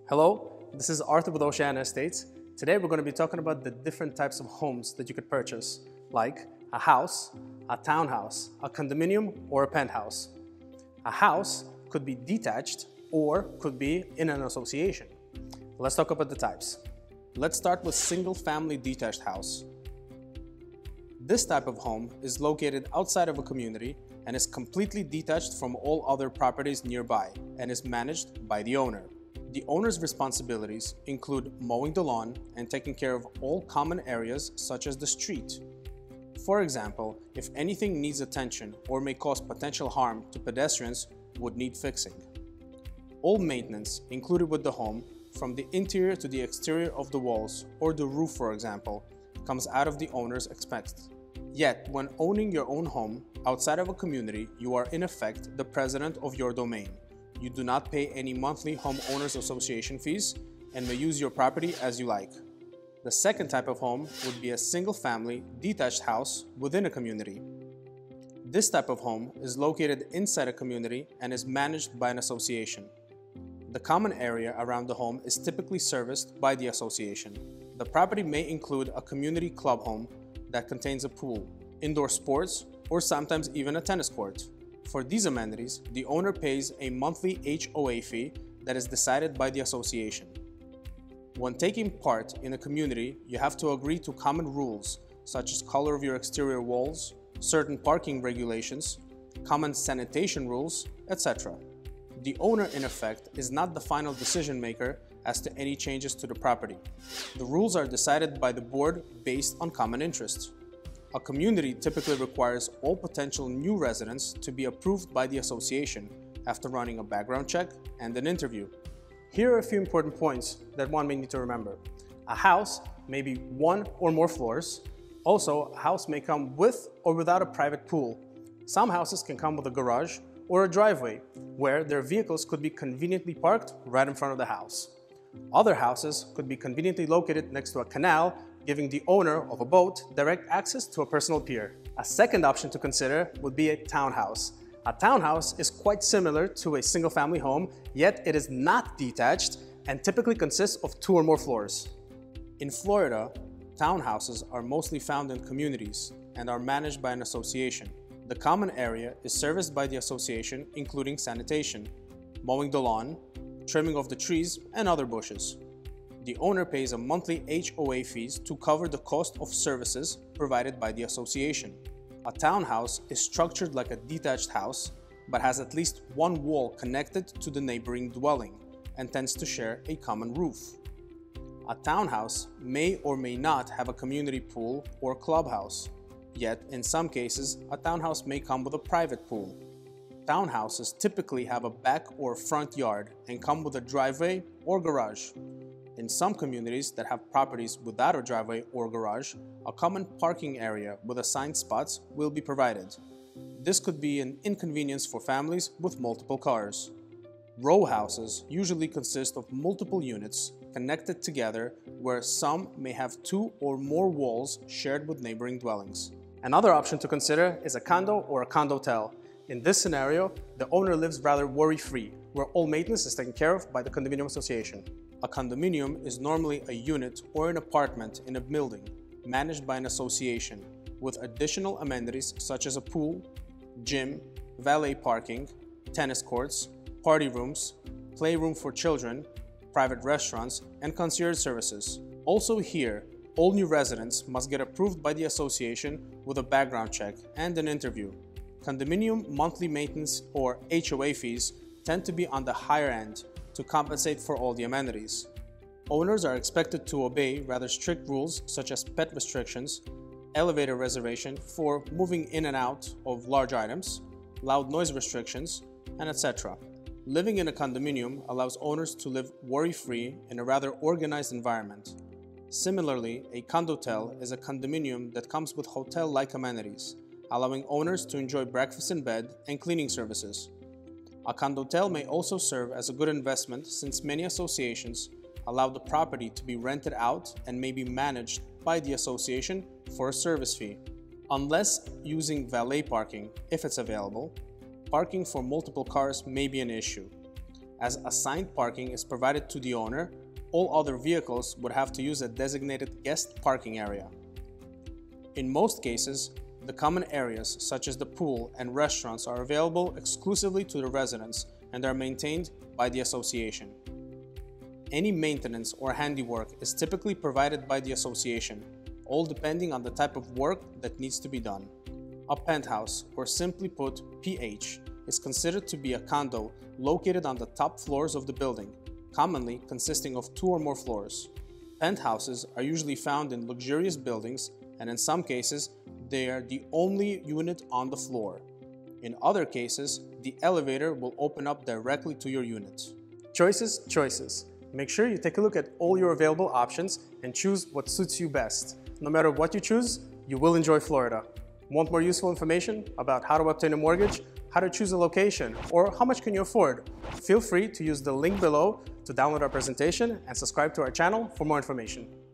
Hello, this is Arthur with Oceana Estates. Today we're going to be talking about the different types of homes that you could purchase, like a house, a townhouse, a condominium, or a penthouse. A house could be detached or could be in an association. Let's talk about the types. Let's start with single-family detached house. This type of home is located outside of a community and is completely detached from all other properties nearby and is managed by the owner. The owner's responsibilities include mowing the lawn and taking care of all common areas such as the street. For example, if anything needs attention or may cause potential harm to pedestrians would need fixing. All maintenance included with the home, from the interior to the exterior of the walls or the roof for example, comes out of the owner's expense. Yet, when owning your own home outside of a community, you are in effect the president of your domain. You do not pay any monthly homeowners association fees and may use your property as you like. The second type of home would be a single-family detached house within a community. This type of home is located inside a community and is managed by an association. The common area around the home is typically serviced by the association. The property may include a community club home that contains a pool, indoor sports, or sometimes even a tennis court. For these amenities, the owner pays a monthly HOA fee that is decided by the association. When taking part in a community, you have to agree to common rules such as color of your exterior walls, certain parking regulations, common sanitation rules, etc. The owner, in effect, is not the final decision maker as to any changes to the property. The rules are decided by the board based on common interests. A community typically requires all potential new residents to be approved by the association after running a background check and an interview. Here are a few important points that one may need to remember. A house may be one or more floors. Also, a house may come with or without a private pool. Some houses can come with a garage or a driveway where their vehicles could be conveniently parked right in front of the house. Other houses could be conveniently located next to a canal, giving the owner of a boat direct access to a personal pier. A second option to consider would be a townhouse. A townhouse is quite similar to a single-family home, yet it is not detached and typically consists of 2 or more floors. In Florida, townhouses are mostly found in communities and are managed by an association. The common area is serviced by the association, including sanitation, mowing the lawn, trimming of the trees, and other bushes. The owner pays a monthly HOA fees to cover the cost of services provided by the association. A townhouse is structured like a detached house, but has at least one wall connected to the neighboring dwelling and tends to share a common roof. A townhouse may or may not have a community pool or clubhouse, yet in some cases, a townhouse may come with a private pool. Townhouses typically have a back or front yard and come with a driveway or garage. In some communities that have properties without a driveway or garage, a common parking area with assigned spots will be provided. This could be an inconvenience for families with multiple cars. Row houses usually consist of multiple units connected together where some may have 2 or more walls shared with neighboring dwellings. Another option to consider is a condo or a condotel. In this scenario, the owner lives rather worry-free, where all maintenance is taken care of by the condominium association. A condominium is normally a unit or an apartment in a building managed by an association with additional amenities such as a pool, gym, valet parking, tennis courts, party rooms, playroom for children, private restaurants, and concierge services. Also here, all new residents must get approved by the association with a background check and an interview. Condominium monthly maintenance or HOA fees tend to be on the higher end to compensate for all the amenities. Owners are expected to obey rather strict rules such as pet restrictions, elevator reservation for moving in and out of large items, loud noise restrictions, and etc. Living in a condominium allows owners to live worry-free in a rather organized environment. Similarly, a condotel is a condominium that comes with hotel-like amenities, allowing owners to enjoy breakfast in bed and cleaning services. A condotel may also serve as a good investment since many associations allow the property to be rented out and may be managed by the association for a service fee. Unless using valet parking, if it's available, parking for multiple cars may be an issue. as assigned parking is provided to the owner. All other vehicles would have to use a designated guest parking area. In most cases, the common areas such as the pool and restaurants are available exclusively to the residents and are maintained by the association. Any maintenance or handiwork is typically provided by the association, all depending on the type of work that needs to be done. A penthouse, or simply put, PH, is considered to be a condo located on the top floors of the building, commonly consisting of 2 or more floors. Penthouses are usually found in luxurious buildings, and in some cases, they are the only unit on the floor. In other cases, the elevator will open up directly to your unit. Choices, choices. Make sure you take a look at all your available options and choose what suits you best. No matter what you choose, you will enjoy Florida. Want more useful information about how to obtain a mortgage, how to choose a location, or how much can you afford? Feel free to use the link below to download our presentation and subscribe to our channel for more information.